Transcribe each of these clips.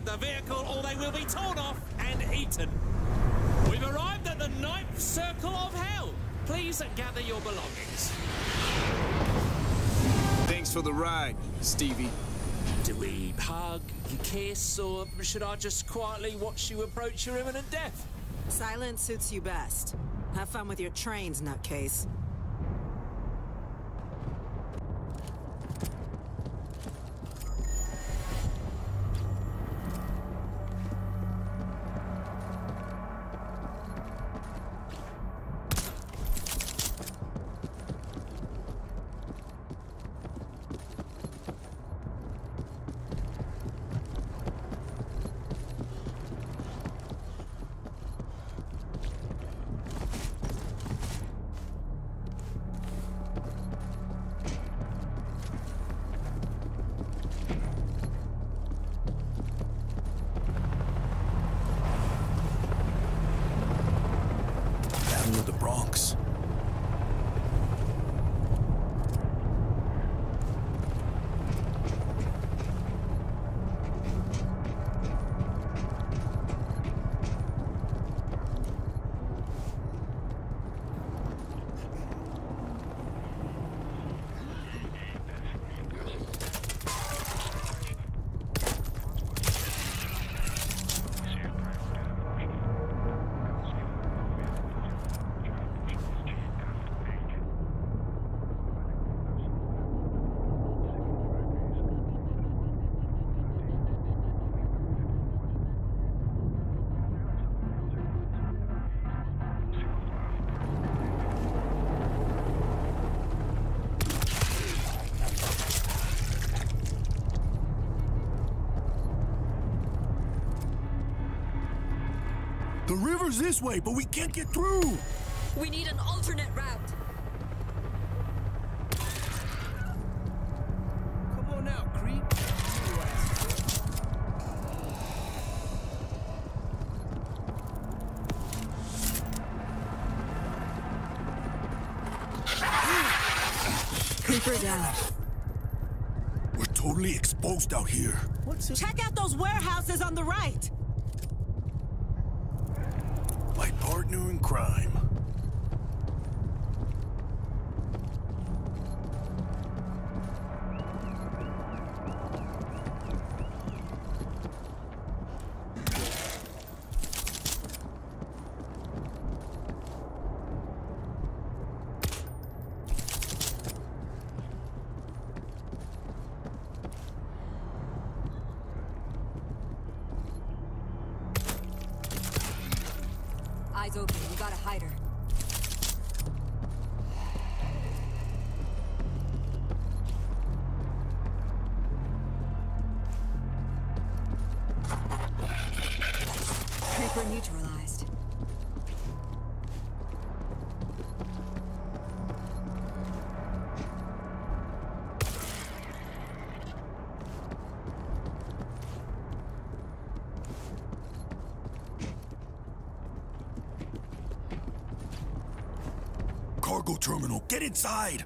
the vehicle or they will be torn off and eaten. We've arrived at the 9th circle of hell. Please gather your belongings. Thanks for the ride, Stevie. Do we hug, kiss, or should I just quietly watch you approach your imminent death? Silence suits you best. Have fun with your trains, nutcase. The river's this way, but we can't get through! We need an alternate route. Come on out, creep. Creeper down. We're totally exposed out here. Check out those warehouses on the right! My partner in crime. Eyes open, we gotta hide her. Creeper neutralized. Cargo terminal, get inside!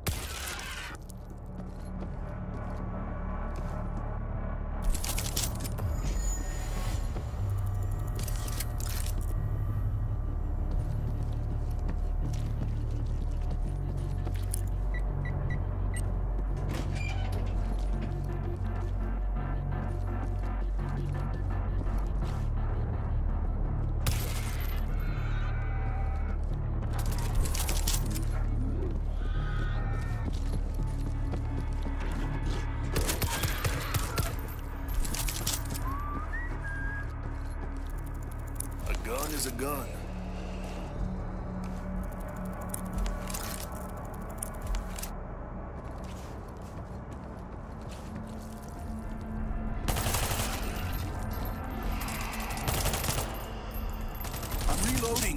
Is a gun. I'm reloading.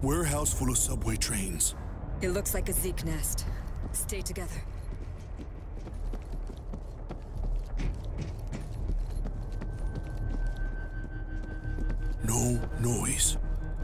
Warehouse full of subway trains. It looks like a Zeke nest. Stay together. No noise.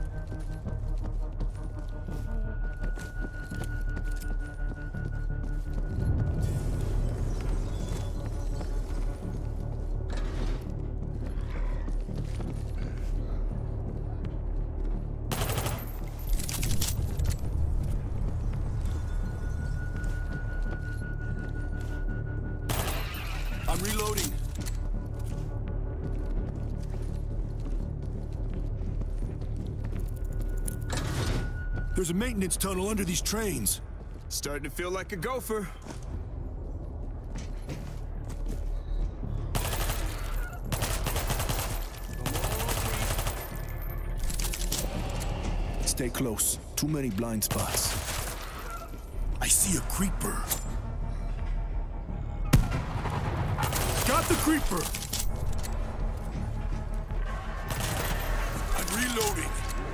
I'm reloading. There's a maintenance tunnel under these trains. Starting to feel like a gopher. Stay close. Too many blind spots. I see a creeper. Got the creeper! I'm reloading.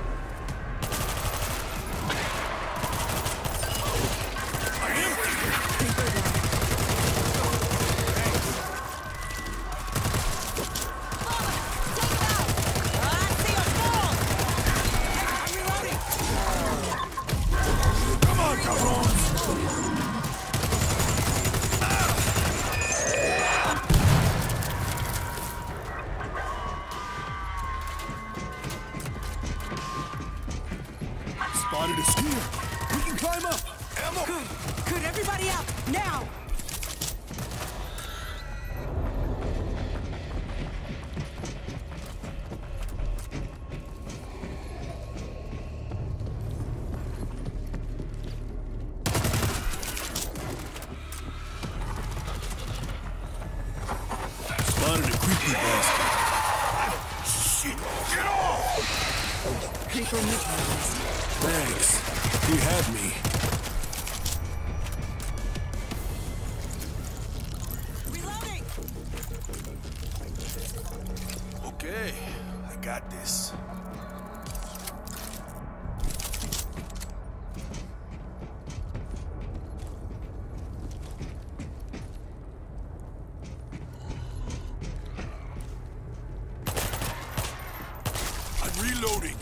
Spotted a skier. We can climb up. Ammo. Good, everybody up, now! Spotted a creepy bastard. Shit, get off! Creeper neutralized. Thanks. He had me. Reloading! Okay, I got this. I'm reloading.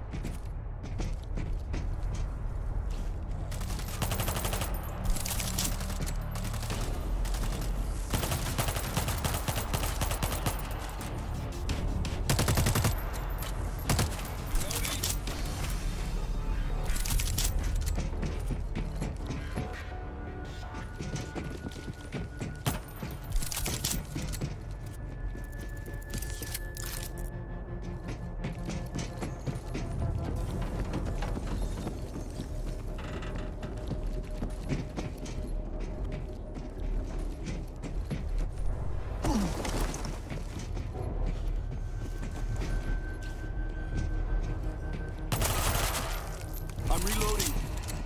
I'm reloading.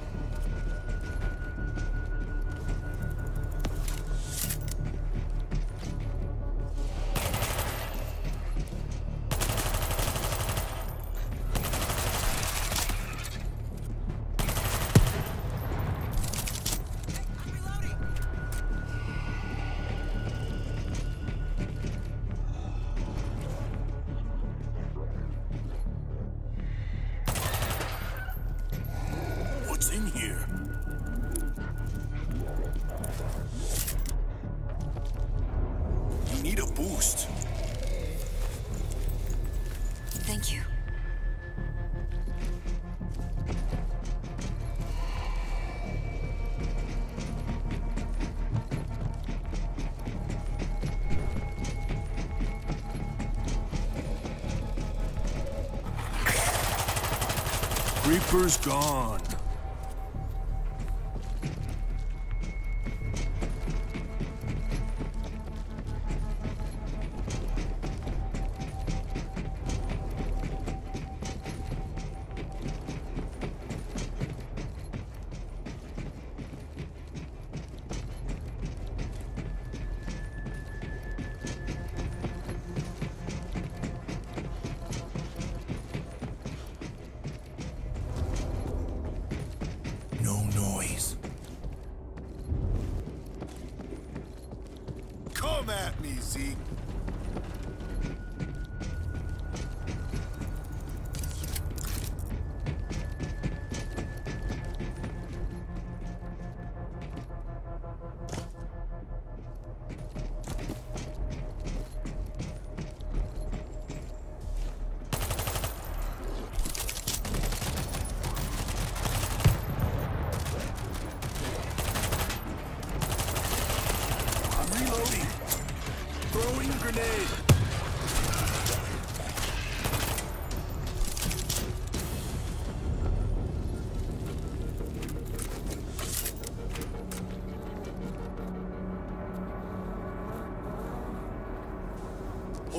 What's in here? You need a boost. Thank you. Reaper's gone.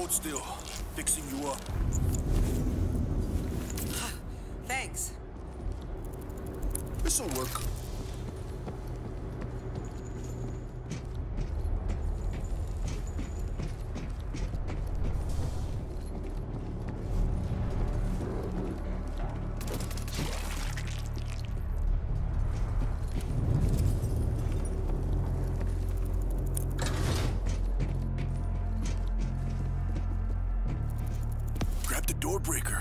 Hold still. Fixing you up. Thanks. This'll work. Grab the door breaker.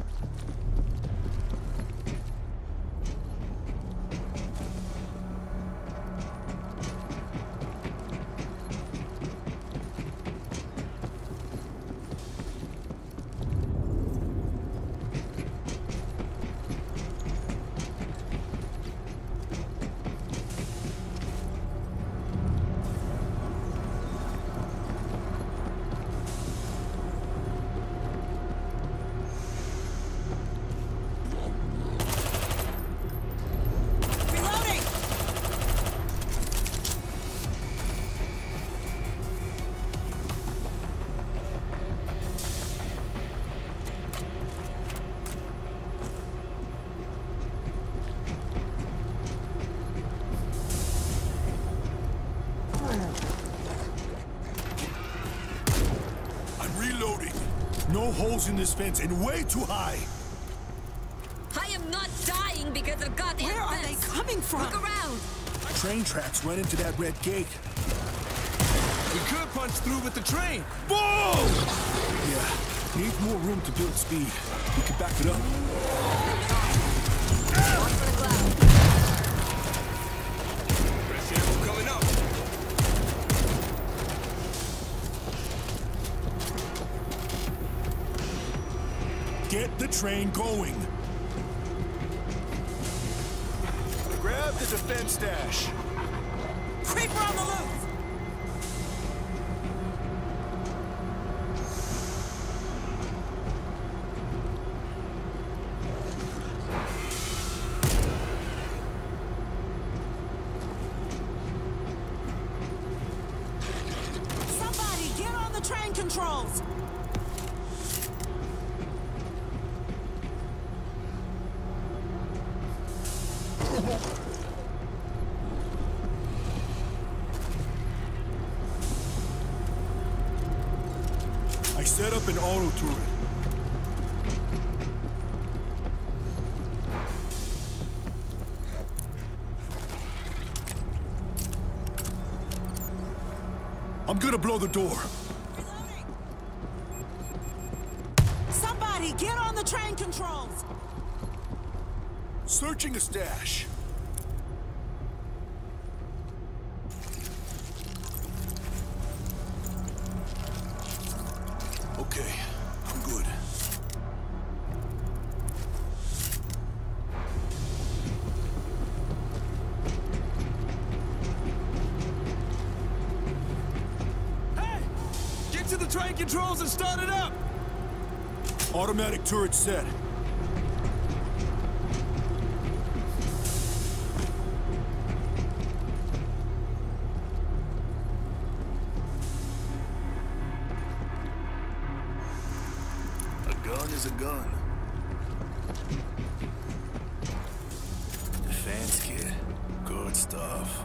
Reloading! I'm reloading. No holes in this fence and way too high. I am not dying because of goddamn Where are they fence. coming from? Look around. Train tracks run into that red gate. We could punch through with the train. Boom! Yeah, need more room to build speed. We can back it up. Watch for the cloud. Fresh ammo coming up. Get the train going. Grab the defense dash. Creeper on the loose! Somebody get on the train controls! I set up an auto turret. I'm gonna blow the door. Reloading! Somebody get on the train controls! Searching a stash. Okay, I'm good. Hey! Get to the train controls and start it up! Automatic turret set. A gun is a gun. Defense kit. Good stuff.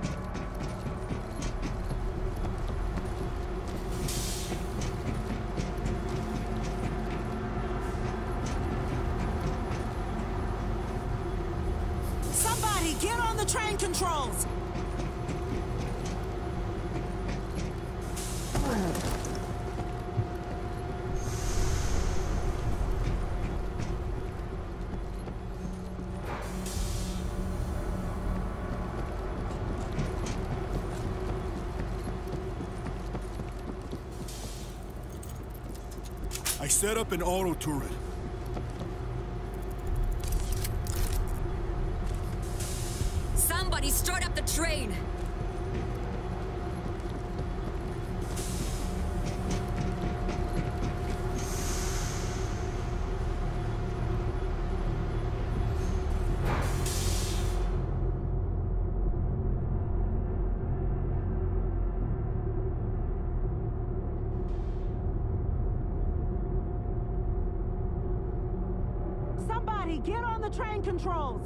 Somebody get on the train controls! I set up an auto turret. Somebody start up the train. get on the train controls!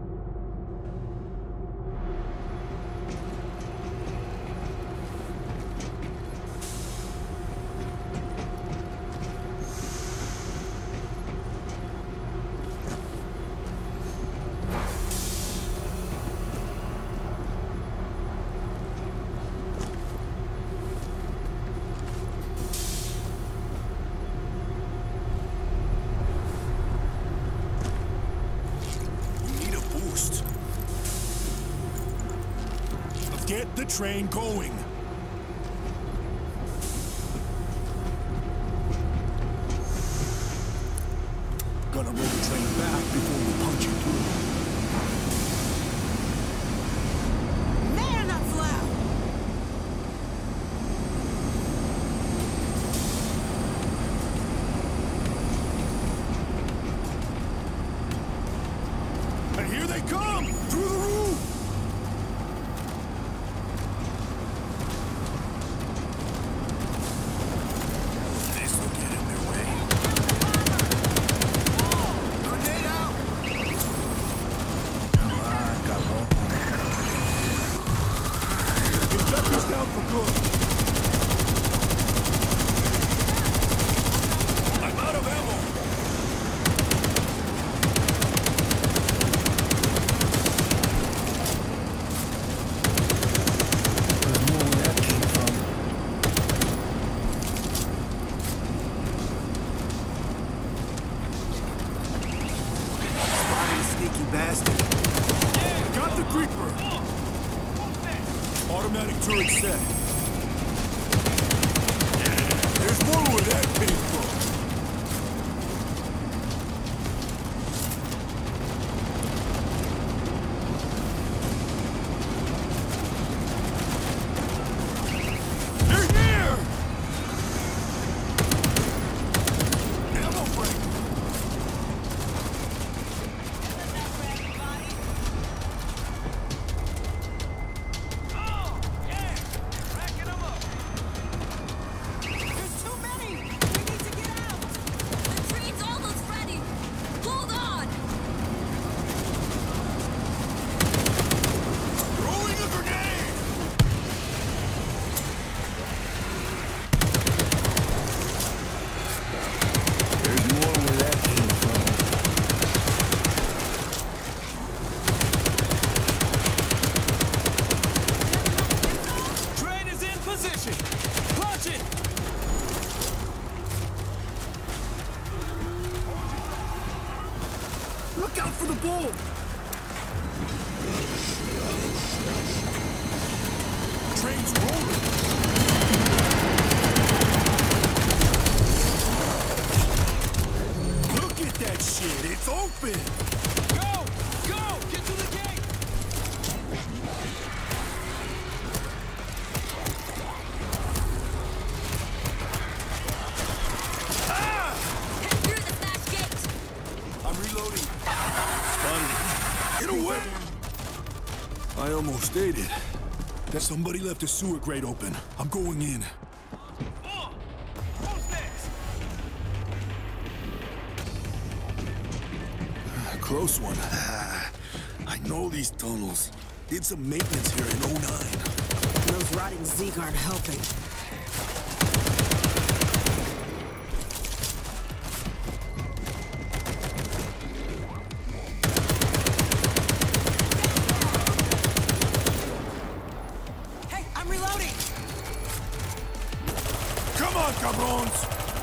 Get the train going. Gonna roll the train back before we punch it through. Man, that's loud! And here they come! Through the roof! Automatic turret set. There's more where that came from. They're here! Ammo break. Look out for the bull! Train's rolling. Look at that shit, it's open! Go! Go! Get to the gate! Head through the smash gate! I'm reloading. Get away! I almost ate it. That somebody left a sewer grate open. I'm going in. Who's next? Close one. I know these tunnels. Did some maintenance here in '09. Those rotting Zeke aren't helping. Hey, I'm reloading! Come on, cabrons!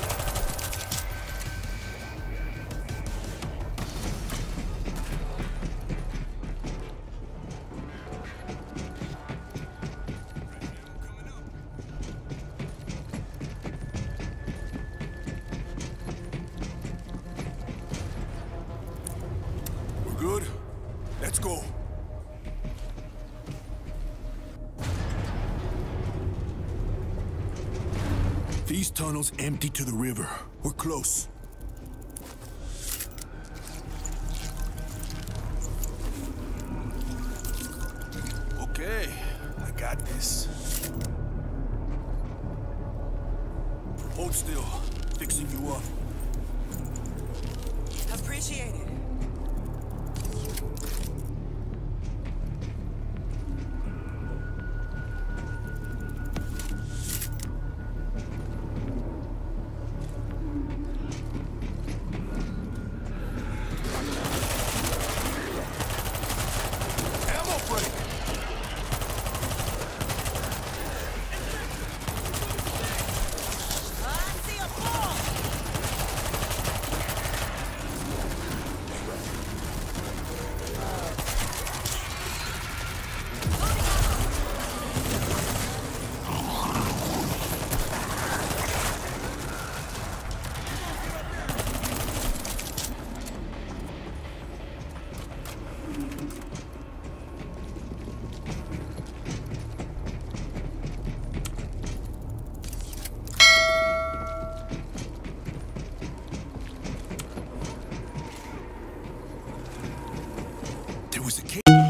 Good? Let's go. These tunnels empty to the river. We're close. Okay, I got this. Hold still. Fixing you up. Appreciate it. was a case.